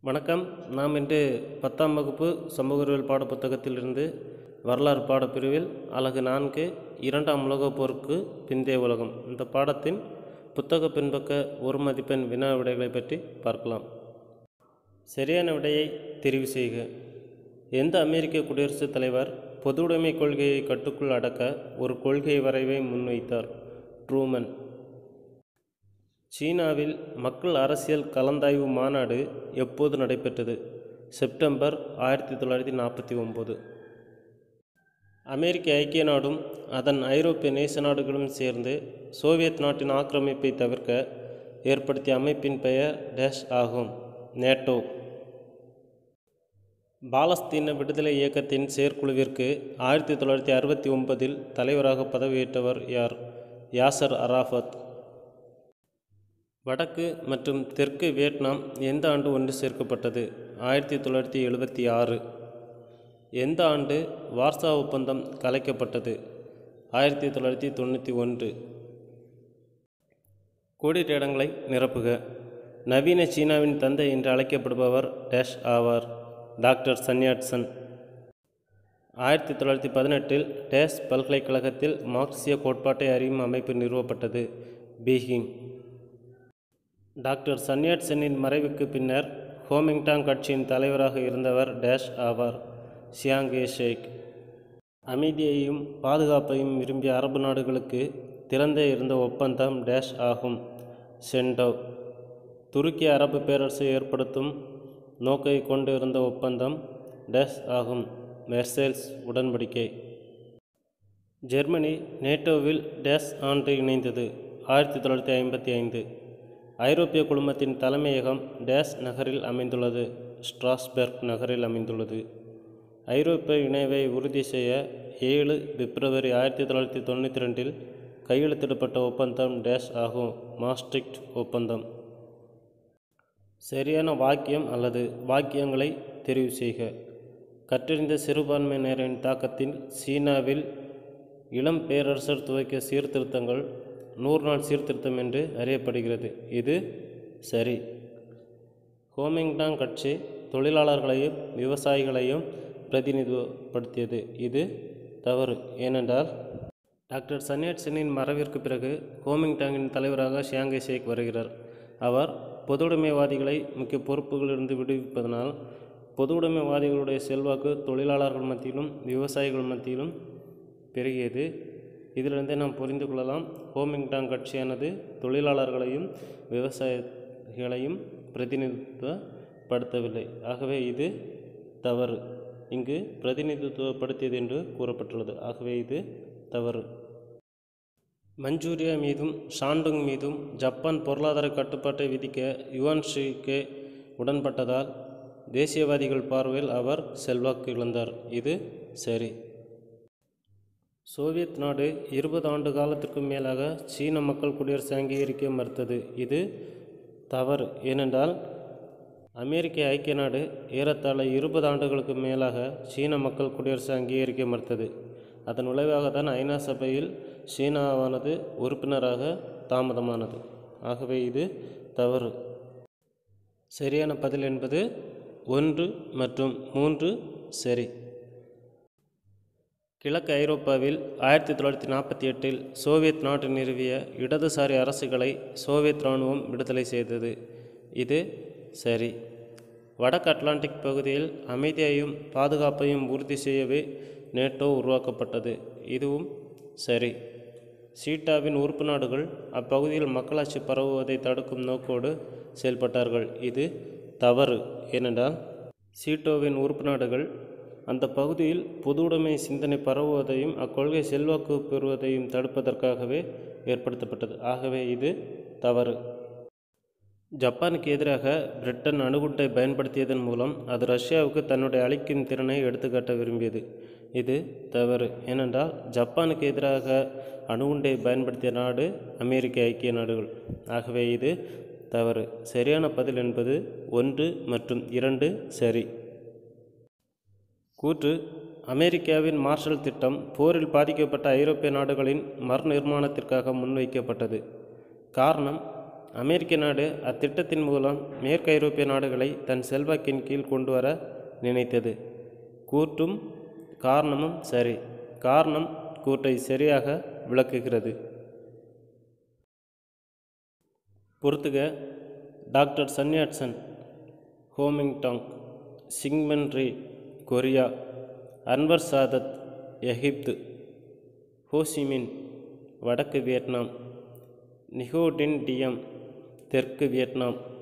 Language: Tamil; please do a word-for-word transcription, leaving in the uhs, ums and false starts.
வணக்கம். நாம் இன்று பத்தாம் வகுப்பு சமூக அறிவியல் பாடப்புத்தகத்திலிருந்து வரலாறு பாடப்பிரிவில் அலகு நான்கு இரண்டாம் உலகப் போருக்கு பிந்தைய உலகம் இந்த பாடத்தின் புத்தக பின்பக்க ஒரு மதிப்பெண் வினா விடைகளை பற்றி பார்க்கலாம். சரியான விடையை தெரிவு செய்க. எந்த அமெரிக்க குடியரசுத் தலைவர் பொதுவுடைமை கொள்கையை கட்டுக்குள் அடக்க ஒரு கொள்கை வரைவை முன்வைத்தார்? ட்ரூமன். சீனாவில் மக்கள் அரசியல் கலந்தாய்வு மாநாடு எப்போது நடைபெற்றது? செப்டம்பர் ஆயிரத்தி தொள்ளாயிரத்தி நாற்பத்தி ஒம்பது. அமெரிக்க ஐக்கிய நாடும் அதன் ஐரோப்பிய நேச நாடுகளும் சேர்ந்து சோவியத் நாட்டின் ஆக்கிரமிப்பை தவிர்க்க ஏற்படுத்திய அமைப்பின் பெயர் டேஷ் ஆகும். நேட்டோ. பாலஸ்தீன விடுதலை இயக்கத்தின் செயற்குழுவிற்கு ஆயிரத்தி தொள்ளாயிரத்தி அறுபத்தி ஒன்பதில் தலைவராக பதவியேற்றவர் யார்? Yasser Arafat. வடக்கு மற்றும் தெற்கு வியட்நாம் எந்த ஆண்டு ஒன்று சேர்க்கப்பட்டது? ஆயிரத்தி தொள்ளாயிரத்தி எழுபத்தி ஆறு. எந்த ஆண்டு வார்சா ஒப்பந்தம் கலைக்கப்பட்டது? ஆயிரத்தி தொள்ளாயிரத்தி தொண்ணூற்றி ஒன்று. கோடிட்ட இடங்களை நிரப்புக. நவீன சீனாவின் தந்தை என்று அழைக்கப்படுபவர் டேஷ் ஆவார்? Doctor Sun Yat sen. ஆயிரத்தி தொள்ளாயிரத்தி பதினெட்டில் டேஷ் பல்கலைக்கழகத்தில் மார்க்சிய கோட்பாட்டை அறியும் அமைப்பு நிறுவப்பட்டது? பீஜிங். டாக்டர் சன்யாட்சனின் மறைவுக்கு பின்னர் கோமிங்டாங் கட்சியின் தலைவராக இருந்தவர் டேஷ் ஆவார்? Chiang Kai Shek. அமைதியையும் பாதுகாப்பையும் விரும்பிய அரபு நாடுகளுக்கு திறந்தே இருந்த ஒப்பந்தம் டேஷ் ஆகும்? சென்டோ. துருக்கிய அரபு பேரரசை ஏற்படுத்தும் நோக்கை கொண்டு இருந்த ஒப்பந்தம் டேஷ் ஆகும்? வெர்சேல்ஸ் உடன்படிக்கை. ஜெர்மனி நேட்டோவில் டேஷ் ஆண்டு இணைந்தது? ஆயிரத்தி தொள்ளாயிரத்தி ஐம்பத்தி ஐந்து. ஐரோப்பிய குழுமத்தின் தலைமையகம் டேஷ் நகரில் அமைந்துள்ளது? ஸ்ட்ராஸ்பெர்க் நகரில் அமைந்துள்ளது. ஐரோப்பிய இணைவை உறுதி செய்ய ஏழு பிப்ரவரி ஆயிரத்தி தொள்ளாயிரத்தி தொண்ணூற்றி ரெண்டில் கையெழுத்திடப்பட்ட ஒப்பந்தம் டேஷ் ஆகும்? மாஸ்ட்ரிக்ட் ஒப்பந்தம். சரியான வாக்கியம் அல்லது வாக்கியங்களை தெரிவு செய்க. கற்றறிந்த சிறுபான்மையினரின் தாக்கத்தில் சீனாவில் இளம் பேரரசர் துவக்கிய சீர்திருத்தங்கள் நூறு நாள் சீர்திருத்தம் என்று அறியப்படுகிறது. இது சரி. கோமிங்டாங் கட்சி தொழிலாளர்களையும் விவசாயிகளையும் பிரதிநிதித்துவப்படுத்தியது. இது தவறு. ஏனென்றால் டாக்டர் சன்யாட்சனின் மறைவிற்கு பிறகு கோமிங்டாங்கின் தலைவராக சியாங் ஏ ஷேக் வருகிறார். அவர் பொதுவுடைமைவாதிகளை முக்கிய பொறுப்புகளிலிருந்து விடுவிப்பதனால் பொதுவுடைமைவாதிகளுடைய செல்வாக்கு தொழிலாளர்கள் மத்தியிலும் விவசாயிகள் மத்தியிலும் பெருகியது. இதிலிருந்தே நாம் புரிந்து கொள்ளலாம், கோமிங்டாங் கட்சியானது தொழிலாளர்களையும் விவசாயிகளையும் பிரதிநிதித்துவப்படுத்தவில்லை. ஆகவே இது தவறு. இங்கு பிரதிநிதித்துவப்படுத்தியது என்று கூறப்பட்டுள்ளது. ஆகவே இது தவறு. மஞ்சூரியா மீதும் ஷாண்டோங் மீதும் ஜப்பான் பொருளாதார கட்டுப்பாட்டை விதிக்க யுவான் ஷீகே உடன்பட்டதால் தேசியவாதிகள் பார்வையில் அவர் செல்வாக்கு இழந்தார். இது சரி. சோவியத் நாடு இருபது ஆண்டு காலத்திற்கும் மேலாக சீன மக்கள் குடியரசு அங்கீகரிக்க மறுத்தது. இது தவறு. ஏனென்றால் அமெரிக்க ஐக்கிய நாடு ஏறத்தாழ இருபது ஆண்டுகளுக்கு மேலாக சீன மக்கள் குடியரசு அங்கீகரிக்க மறுத்தது. அதன் விளைவாக தான் ஐநா சபையில் சீனாவானது உறுப்பினராக தாமதமானது. ஆகவே இது தவறு. சரியான பதில் என்பது ஒன்று மற்றும் மூன்று சரி. கிழக்கு ஐரோப்பாவில் ஆயிரத்தி தொள்ளாயிரத்தி நாற்பத்தி எட்டில் சோவியத் நாடு நிறுவிய இடதுசாரி அரசுகளை சோவியத் இராணுவம் விடுதலை செய்தது. இது சரி. வடக்கு அட்லாண்டிக் பகுதியில் அமைதியையும் பாதுகாப்பையும் உறுதி செய்யவே நேட்டோ உருவாக்கப்பட்டது. இதுவும் சரி. சீட்டாவின் உறுப்பு நாடுகள் அப்பகுதியில் மக்களாட்சி பரவுவதை தடுக்கும் நோக்கோடு செயல்பட்டார்கள். இது தவறு. ஏனென்றால் சீட்டோவின் உறுப்பு நாடுகள் அந்த பகுதியில் பொதுவுடைமை சிந்தனை பரவுவதையும் அக்கொள்கை செல்வாக்கு பெறுவதையும் தடுப்பதற்காகவே ஏற்படுத்தப்பட்டது. ஆகவே இது தவறு. ஜப்பானுக்கு எதிராக பிரிட்டன் அணுகுண்டை பயன்படுத்தியதன் மூலம் அது ரஷ்யாவுக்கு தன்னுடைய அழிக்கும் திறனை எடுத்துக்காட்ட விரும்பியது. இது தவறு. ஏனென்றால் ஜப்பானுக்கு எதிராக அணுகுண்டை பயன்படுத்திய நாடு அமெரிக்க ஐக்கிய நாடுகள். ஆகவே இது தவறு. சரியான பதில் என்பது ஒன்று மற்றும் இரண்டு சரி. கூற்று: அமெரிக்காவின் மார்ஷல் திட்டம் போரில் பாதிக்கப்பட்ட ஐரோப்பிய நாடுகளின் மறுநிர்மாணத்திற்காக முன்வைக்கப்பட்டது. காரணம்: அமெரிக்க நாடு அத்திட்டத்தின் மூலம் மேற்கு ஐரோப்பிய நாடுகளை தன் செல்வாக்கின் கீழ் கொண்டு வர நினைத்தது. கூற்றும் காரணமும் சரி. காரணம் கூற்றை சரியாக விளக்குகிறது. பொறுத்துக. Doctor Sun Yat sen Kuomintang, Syngman Rhee Korea, Anwar Sadat Egypt, Ho Chi Minh வடக்கு வியட்நாம், நிகோ டின் டியம் தெற்கு வியட்நாம்,